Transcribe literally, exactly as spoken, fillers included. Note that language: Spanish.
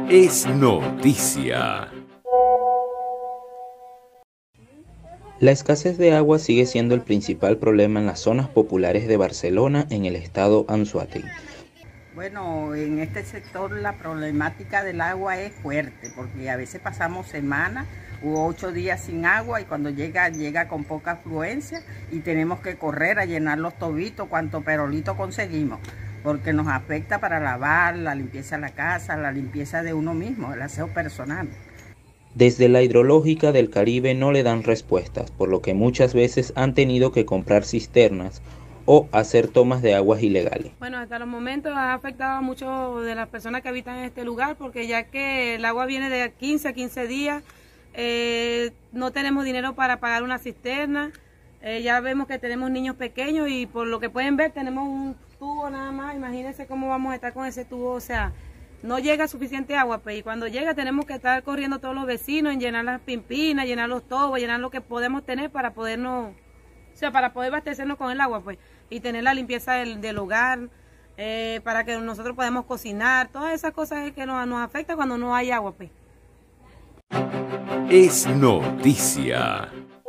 Es noticia. La escasez de agua sigue siendo el principal problema en las zonas populares de Barcelona, en el estado Anzoátegui. Bueno, en este sector la problemática del agua es fuerte, porque a veces pasamos semanas u ocho días sin agua y cuando llega, llega con poca afluencia y tenemos que correr a llenar los tobitos, cuanto perolito conseguimos, porque nos afecta para lavar, la limpieza de la casa, la limpieza de uno mismo, el aseo personal. Desde la hidrológica del Caribe no le dan respuestas, por lo que muchas veces han tenido que comprar cisternas o hacer tomas de aguas ilegales. Bueno, hasta los momentos ha afectado a muchos de las personas que habitan en este lugar, porque ya que el agua viene de quince a quince días, eh, no tenemos dinero para pagar una cisterna, eh, ya vemos que tenemos niños pequeños y por lo que pueden ver tenemos un tubo nada más. Imagínense cómo vamos a estar con ese tubo, o sea, no llega suficiente agua, pues, y cuando llega tenemos que estar corriendo todos los vecinos en llenar las pimpinas, llenar los tobos, llenar lo que podemos tener para podernos, o sea, para poder abastecernos con el agua, pues, y tener la limpieza del, del hogar, eh, para que nosotros podamos cocinar, todas esas cosas que nos, nos afectan cuando no hay agua, pues. Es noticia.